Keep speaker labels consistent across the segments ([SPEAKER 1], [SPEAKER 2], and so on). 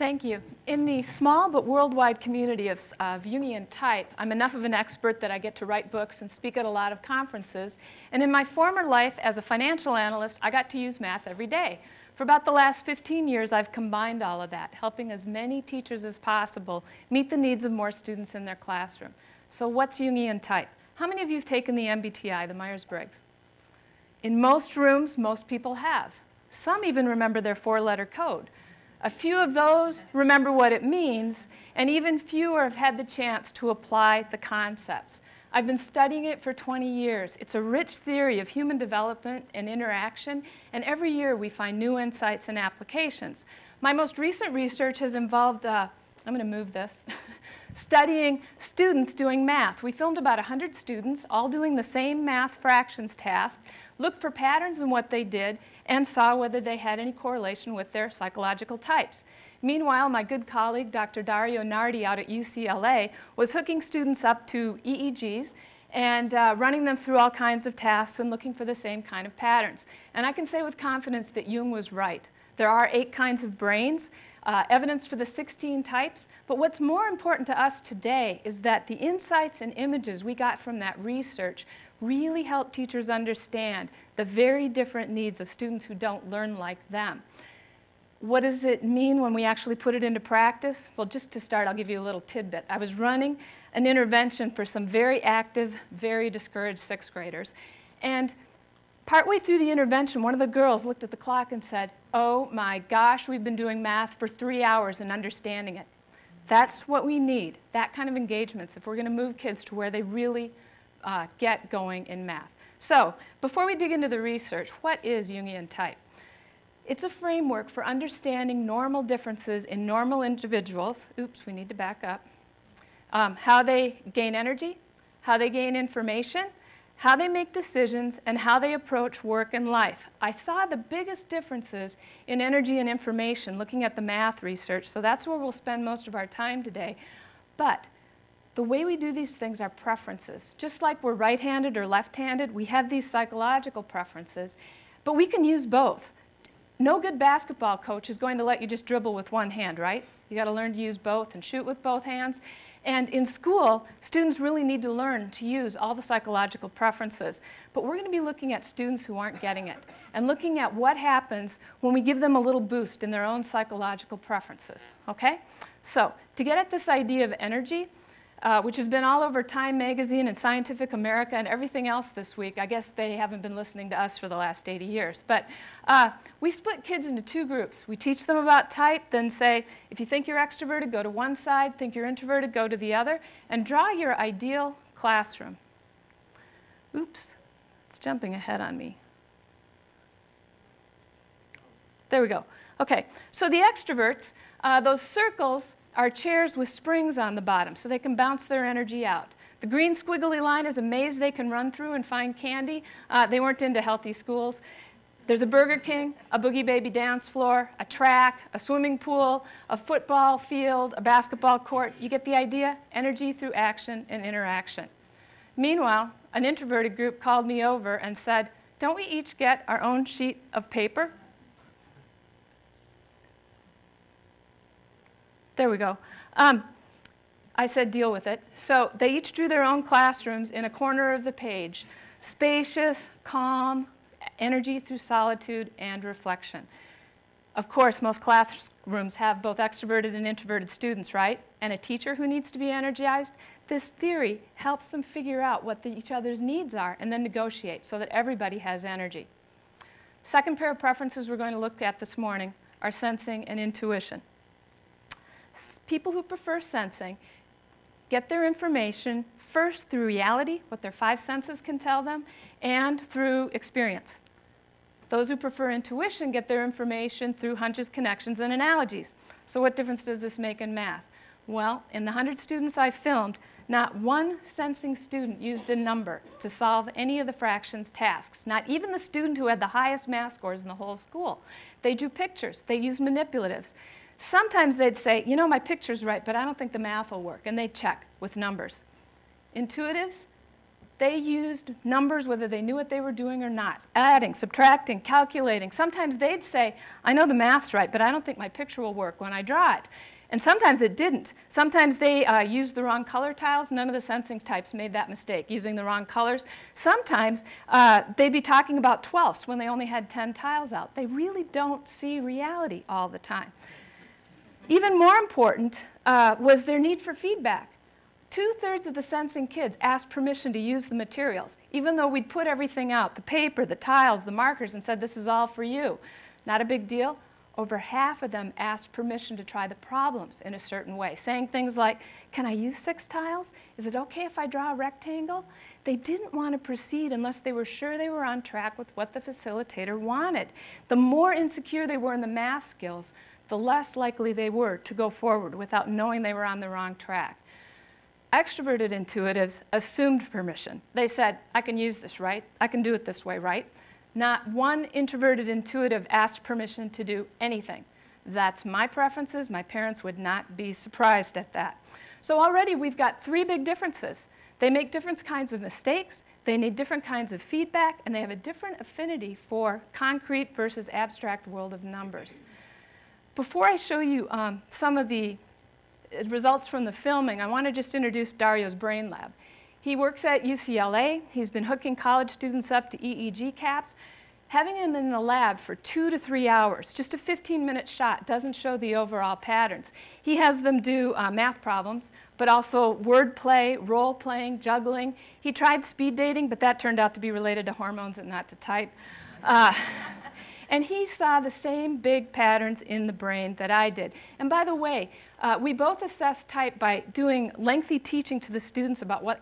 [SPEAKER 1] Thank you. In the small but worldwide community of Jungian type, I'm enough of an expert that I get to write books and speak at a lot of conferences. And in my former life as a financial analyst, I got to use math every day. For about the last 15 years, I've combined all of that, helping as many teachers as possible meet the needs of more students in their classroom. So what's Jungian type? How many of you have taken the MBTI, the Myers-Briggs? In most rooms, most people have. Some even remember their four-letter code. A few of those remember what it means, and even fewer have had the chance to apply the concepts. I've been studying it for 20 years. It's a rich theory of human development and interaction, and every year we find new insights and applications. My most recent research has involved, I'm going to move this, studying students doing math. We filmed about 100 students all doing the same math fractions task, looked for patterns in what they did, and saw whether they had any correlation with their psychological types. Meanwhile, my good colleague, Dr. Dario Nardi out at UCLA, was hooking students up to EEGs and running them through all kinds of tasks and looking for the same kind of patterns. And I can say with confidence that Jung was right. There are 8 kinds of brains, evidence for the 16 types, but what's more important to us today is that the insights and images we got from that research really help teachers understand the very different needs of students who don't learn like them. What does it mean when we actually put it into practice? Well, just to start, I'll give you a little tidbit. I was running an intervention for some very active, very discouraged 6th graders. And partway through the intervention, one of the girls looked at the clock and said, "Oh my gosh, we've been doing math for 3 hours and understanding it." That's what we need, that kind of engagements, if we're going to move kids to where they really get going in math. So, before we dig into the research, what is Jungian type? It's a framework for understanding normal differences in normal individuals. Oops, we need to back up. How they gain energy, how they gain information, how they make decisions, and how they approach work and life. I saw the biggest differences in energy and information looking at the math research, so that's where we'll spend most of our time today. But the way we do these things are preferences. Just like we're right-handed or left-handed, we have these psychological preferences, but we can use both. No good basketball coach is going to let you just dribble with one hand, right? You got to learn to use both and shoot with both hands. And in school, students really need to learn to use all the psychological preferences. But we're going to be looking at students who aren't getting it and looking at what happens when we give them a little boost in their own psychological preferences, okay? So, to get at this idea of energy, which has been all over Time magazine and Scientific America and everything else this week. I guess they haven't been listening to us for the last 80 years. But we split kids into 2 groups. We teach them about type, then say, if you think you're extroverted, go to one side. Think you're introverted, go to the other. And draw your ideal classroom. Oops, it's jumping ahead on me. There we go. OK, so the extroverts, those circles are chairs with springs on the bottom, so they can bounce their energy out. The green squiggly line is a maze they can run through and find candy. They weren't into healthy schools. There's a Burger King, a Boogie Baby dance floor, a track, a swimming pool, a football field, a basketball court. You get the idea? Energy through action and interaction. Meanwhile, an introverted group called me over and said, "Don't we each get our own sheet of paper?" There we go. I said deal with it. So they each drew their own classrooms in a corner of the page. Spacious, calm, energy through solitude, and reflection. Of course, most classrooms have both extroverted and introverted students, right? And a teacher who needs to be energized. This theory helps them figure out what each other's needs are and then negotiate so that everybody has energy. Second pair of preferences we're going to look at this morning are sensing and intuition. People who prefer sensing get their information first through reality, what their 5 senses can tell them, and through experience. Those who prefer intuition get their information through hunches, connections, and analogies. So what difference does this make in math? Well, in the 100 students I filmed, not one sensing student used a number to solve any of the fractions tasks, not even the student who had the highest math scores in the whole school. They drew pictures. They used manipulatives. Sometimes they'd say, you know, my picture's right, but I don't think the math will work, and they'd check with numbers. Intuitives, They used numbers whether they knew what they were doing or not. Adding, subtracting, calculating. Sometimes they'd say, I know the math's right, but I don't think my picture will work when I draw it. And sometimes it didn't. Sometimes they used the wrong color tiles. None of the sensing types made that mistake, using the wrong colors. Sometimes they'd be talking about twelfths when they only had 10 tiles out. They really don't see reality all the time. Even more important was their need for feedback. 2/3 of the sensing kids asked permission to use the materials, even though we'd put everything out, the paper, the tiles, the markers, and said, this is all for you. Not a big deal. Over half of them asked permission to try the problems in a certain way, saying things like, can I use 6 tiles? Is it okay if I draw a rectangle? They didn't want to proceed unless they were sure they were on track with what the facilitator wanted. The more insecure they were in the math skills, the less likely they were to go forward without knowing they were on the wrong track. Extroverted intuitives assumed permission. They said, I can use this, right? I can do it this way, right? Not one introverted intuitive asked permission to do anything. That's my preferences. My parents would not be surprised at that. So already we've got 3 big differences. They make different kinds of mistakes, they need different kinds of feedback, and they have a different affinity for concrete versus abstract world of numbers. Before I show you some of the results from the filming, I want to just introduce Dario's brain lab. He works at UCLA. He's been hooking college students up to EEG caps. Having him in the lab for 2 to 3 hours, just a 15-minute shot, doesn't show the overall patterns. He has them do math problems, but also word play, role playing, juggling. He tried speed dating, but that turned out to be related to hormones and not to type. And he saw the same big patterns in the brain that I did. And by the way, we both assess type by doing lengthy teaching to the students about what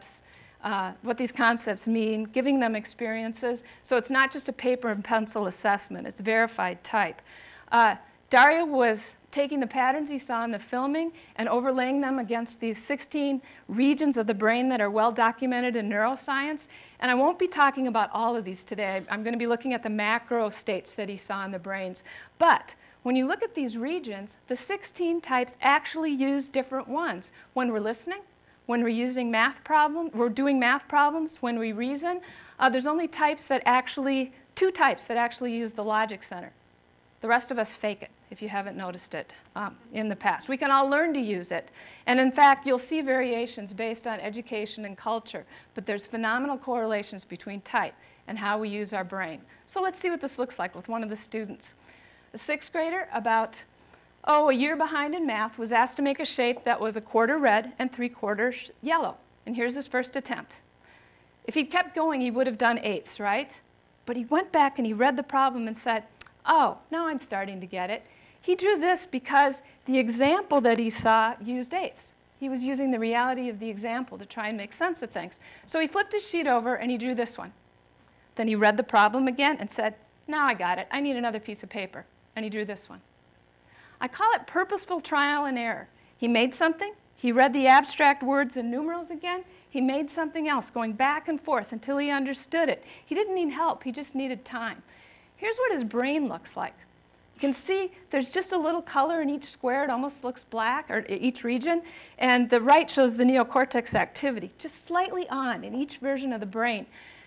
[SPEAKER 1] these concepts mean, giving them experiences. So it's not just a paper and pencil assessment, it's verified type. Dario was taking the patterns he saw in the filming and overlaying them against these 16 regions of the brain that are well documented in neuroscience. And I won't be talking about all of these today. I'm going to be looking at the macro states that he saw in the brains. But when you look at these regions, the 16 types actually use different ones. When we're listening, when we're using math problems, we're doing math problems, when we reason, there's only 2 types that actually use the logic center. The rest of us fake it, if you haven't noticed it in the past. We can all learn to use it. And in fact, you'll see variations based on education and culture. But there's phenomenal correlations between type and how we use our brain. So let's see what this looks like with one of the students. A 6th grader, about a year behind in math, was asked to make a shape that was 1/4 red and 3/4 yellow. And here's his first attempt. If he'd kept going, he would have done 1/8, right? But he went back and he read the problem and said, oh, now I'm starting to get it. He drew this because the example that he saw used 1/8. He was using the reality of the example to try and make sense of things. So he flipped his sheet over and he drew this one. Then he read the problem again and said, now I got it. I need another piece of paper. And he drew this one. I call it purposeful trial and error. He made something. He read the abstract words and numerals again. He made something else, going back and forth until he understood it. He didn't need help. He just needed time. Here's what his brain looks like. You can see there's just a little color in each square. It almost looks black, or each region. And the right shows the neocortex activity, just slightly on in each version of the brain.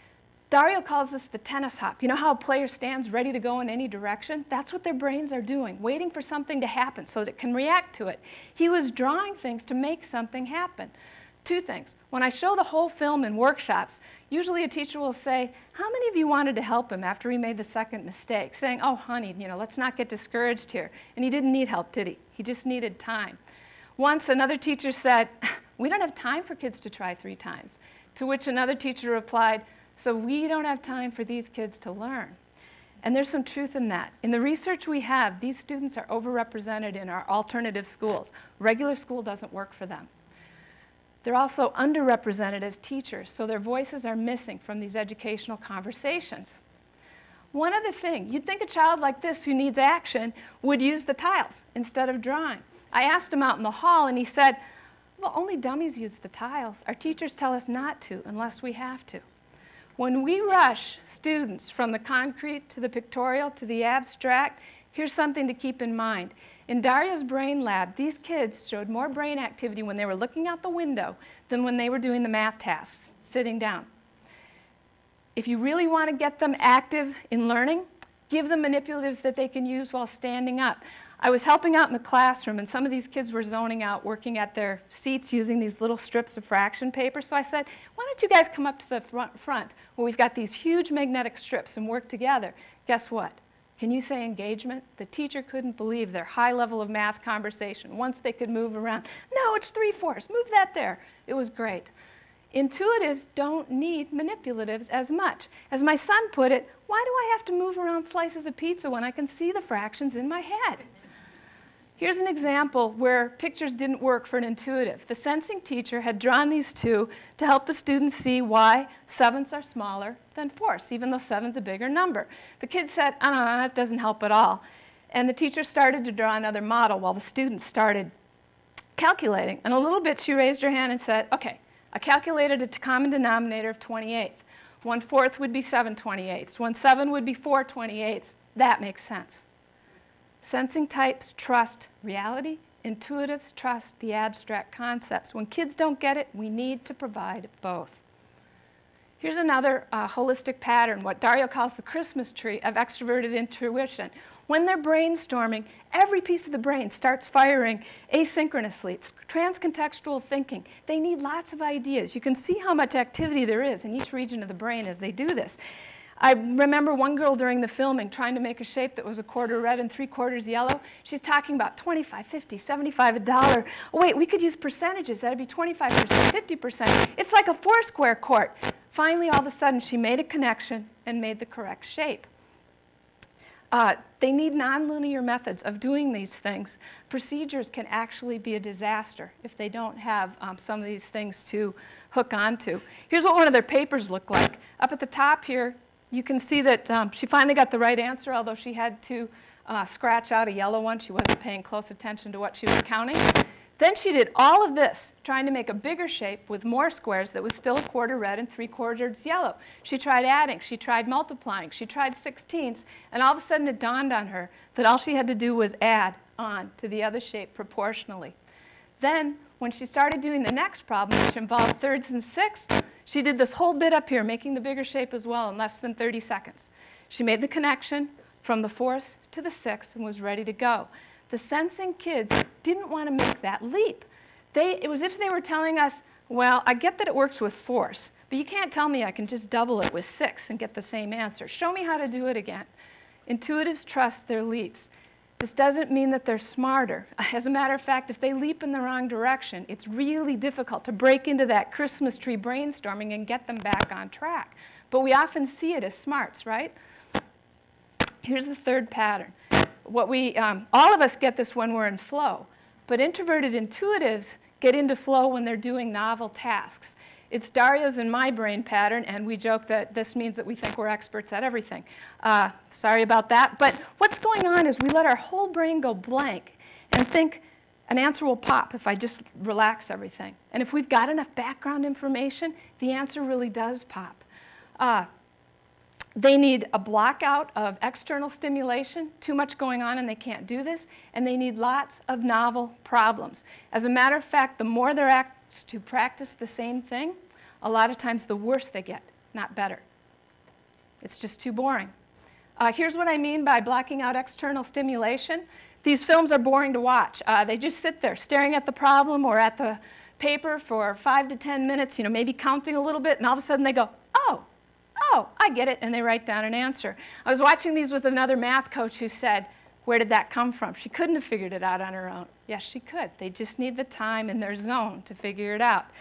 [SPEAKER 1] Dario calls this the tennis hop. You know how a player stands ready to go in any direction? That's what their brains are doing, waiting for something to happen so that it can react to it. He was drawing things to make something happen. 2 things. When I show the whole film in workshops, usually a teacher will say, how many of you wanted to help him after he made the 2nd mistake? Saying, oh, honey, let's not get discouraged here. And he didn't need help, did he? He just needed time. Once another teacher said, we don't have time for kids to try 3 times. To which another teacher replied, so we don't have time for these kids to learn. And there's some truth in that. In the research we have, these students are overrepresented in our alternative schools. Regular school doesn't work for them. They're also underrepresented as teachers, so their voices are missing from these educational conversations. One other thing, you'd think a child like this who needs action would use the tiles instead of drawing. I asked him out in the hall, and he said, well, only dummies use the tiles. Our teachers tell us not to unless we have to. When we rush students from the concrete to the pictorial to the abstract, here's something to keep in mind. In Dario's brain lab, these kids showed more brain activity when they were looking out the window than when they were doing the math tasks. sitting down. If you really want to get them active in learning, give them manipulatives that they can use while standing up. I was helping out in the classroom, and some of these kids were zoning out, working at their seats using these little strips of fraction paper. So I said, why don't you guys come up to the front where we've got these huge magnetic strips and work together. Guess what? Can you say engagement? The teacher couldn't believe their high level of math conversation. Once they could move around, no, it's 3/4, move that there. It was great. Intuitives don't need manipulatives as much. As my son put it, why do I have to move around slices of pizza when I can see the fractions in my head? Here's an example where pictures didn't work for an intuitive. The sensing teacher had drawn these two to help the students see why 7ths are smaller than 4ths, even though 7's a bigger number. The kid said, oh, no, that doesn't help at all. And the teacher started to draw another model while the students started calculating. And a little bit she raised her hand and said, okay, I calculated a common denominator of 28. 1/4 would be 7/28. 1/7 would be 4/28. That makes sense. Sensing types trust reality. Intuitives trust the abstract concepts. When kids don't get it, we need to provide both. Here's another holistic pattern, what Dario calls the Christmas tree of extroverted intuition. When they're brainstorming, every piece of the brain starts firing asynchronously. It's transcontextual thinking. They need lots of ideas. You can see how much activity there is in each region of the brain as they do this. I remember one girl during the filming trying to make a shape that was 1/4 red and 3/4 yellow. She's talking about 25, 50, 75, $1. Oh, wait, we could use percentages. That'd be 25%, 50%. It's like a 4-square court. Finally, all of a sudden, she made a connection and made the correct shape. They need nonlinear methods of doing these things. Procedures can actually be a disaster if they don't have some of these things to hook onto. Here's what one of their papers looked like. Up at the top here, you can see that she finally got the right answer, although she had to scratch out a yellow one. She wasn't paying close attention to what she was counting. Then she did all of this, trying to make a bigger shape with more squares that was still 1/4 red and 3/4 yellow. She tried adding, she tried multiplying, she tried 16ths, and all of a sudden it dawned on her that all she had to do was add on to the other shape proportionally. Then, when she started doing the next problem, which involved 3rds and 6ths, she did this whole bit up here, making the bigger shape as well in less than 30 seconds. She made the connection from the 4ths to the 6ths and was ready to go. The sensing kids didn't want to make that leap. It was as if they were telling us, well, I get that it works with 4s, but you can't tell me I can just double it with 6 and get the same answer. Show me how to do it again. Intuitives trust their leaps. This doesn't mean that they're smarter. As a matter of fact, if they leap in the wrong direction, it's really difficult to break into that Christmas tree brainstorming and get them back on track. But we often see it as smarts, right? Here's the third pattern. All of us get this when we're in flow, but introverted intuitives get into flow when they're doing novel tasks. It's Dario's and my brain pattern, and we joke that this means that we think we're experts at everything. Sorry about that, but what's going on is we let our whole brain go blank and think an answer will pop if I just relax everything. And if we've got enough background information, the answer really does pop. They need a blockout of external stimulation, too much going on and they can't do this, and they need lots of novel problems. As a matter of fact, the more they're asked to practice the same thing, a lot of times the worse they get, not better. It's just too boring. Here's what I mean by blocking out external stimulation. These films are boring to watch. They just sit there staring at the problem or at the paper for 5 to 10 minutes, maybe counting a little bit, and all of a sudden they go, oh, I get it, and they write down an answer. I was watching these with another math coach who said, where did that come from? She couldn't have figured it out on her own. Yes, she could. They just need the time in their zone to figure it out.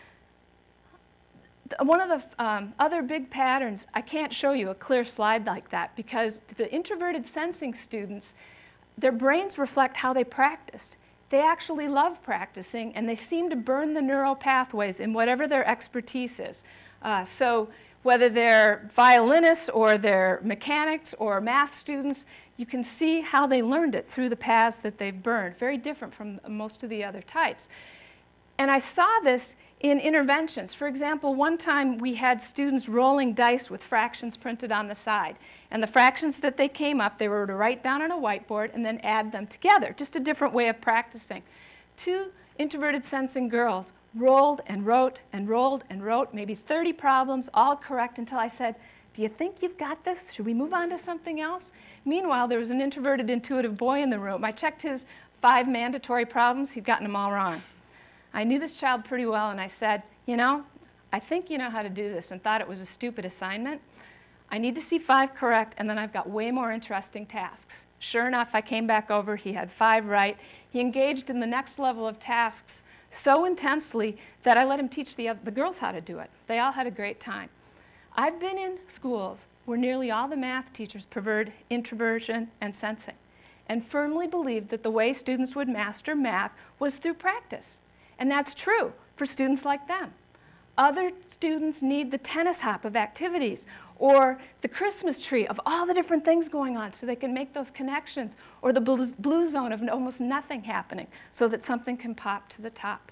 [SPEAKER 1] One of the other big patterns, I can't show you a clear slide like that because the introverted sensing students, their brains reflect how they practiced. They actually love practicing, and they seem to burn the neural pathways in whatever their expertise is. So whether they're violinists or they're mechanics or math students, you can see how they learned it through the paths that they've burned, very different from most of the other types. And I saw this in interventions. For example, one time we had students rolling dice with fractions printed on the side. And the fractions that they came up, they were to write down on a whiteboard and then add them together, just a different way of practicing. 2 introverted sensing girls rolled and wrote and rolled and wrote, maybe 30 problems, all correct, until I said, do you think you've got this? Should we move on to something else? Meanwhile, there was an introverted, intuitive boy in the room. I checked his 5 mandatory problems. He'd gotten them all wrong. I knew this child pretty well, and I said, you know, I think you know how to do this, and thought it was a stupid assignment. I need to see 5 correct, and then I've got way more interesting tasks. Sure enough, I came back over. He had 5 right. He engaged in the next level of tasks so intensely that I let him teach the girls how to do it. They all had a great time. I've been in schools where nearly all the math teachers preferred introversion and sensing, and firmly believed that the way students would master math was through practice. And that's true for students like them. Other students need the tennis hop of activities or the Christmas tree of all the different things going on so they can make those connections, or the blue zone of almost nothing happening so that something can pop to the top.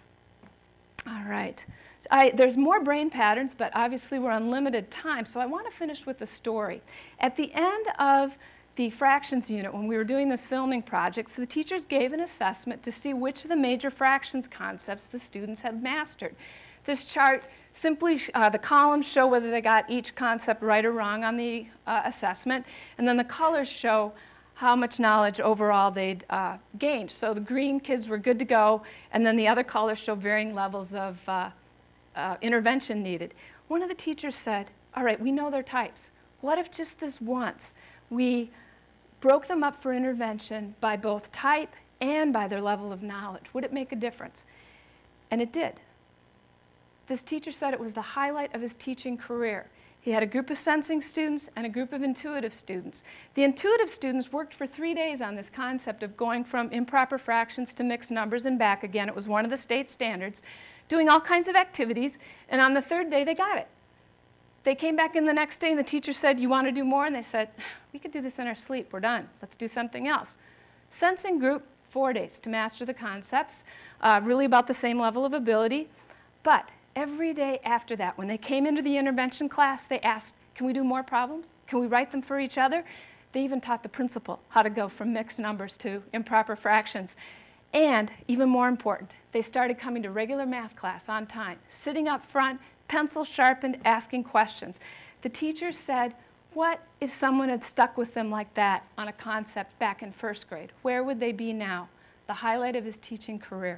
[SPEAKER 1] All right. There's more brain patterns, but obviously we're on limited time, so I want to finish with a story. At the end of the fractions unit, when we were doing this filming project, the teachers gave an assessment to see which of the major fractions concepts the students had mastered. This chart simply, the columns show whether they got each concept right or wrong on the assessment, and then the colors show how much knowledge overall they'd gained. So the green kids were good to go, and then the other colors show varying levels of intervention needed. One of the teachers said, all right, we know their types. What if just this once we broke them up for intervention by both type and by their level of knowledge? Would it make a difference? And it did. This teacher said it was the highlight of his teaching career. He had a group of sensing students and a group of intuitive students. The intuitive students worked for 3 days on this concept of going from improper fractions to mixed numbers and back again. It was one of the state standards, doing all kinds of activities, and on the 3rd day they got it. They came back in the next day and the teacher said, you want to do more? And they said, we could do this in our sleep. We're done. Let's do something else. Sensing group, 4 days to master the concepts, really about the same level of ability. But every day after that, when they came into the intervention class, they asked, can we do more problems? Can we write them for each other? They even taught the principal how to go from mixed numbers to improper fractions. And even more important, they started coming to regular math class on time, sitting up front, pencil sharpened, asking questions. The teacher said, what if someone had stuck with them like that on a concept back in 1st grade? Where would they be now? The highlight of his teaching career.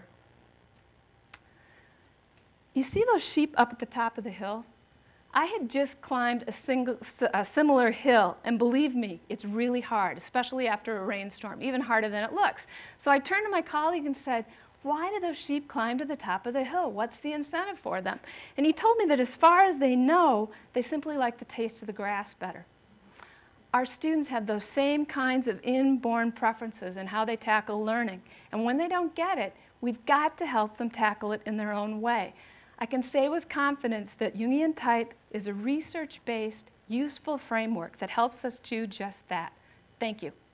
[SPEAKER 1] You see those sheep up at the top of the hill? I had just climbed a similar hill, and believe me, it's really hard, especially after a rainstorm, even harder than it looks. So I turned to my colleague and said, why do those sheep climb to the top of the hill? What's the incentive for them? And he told me that as far as they know, they simply like the taste of the grass better. Our students have those same kinds of inborn preferences in how they tackle learning. And when they don't get it, we've got to help them tackle it in their own way. I can say with confidence that Jungian type is a research-based, useful framework that helps us do just that. Thank you.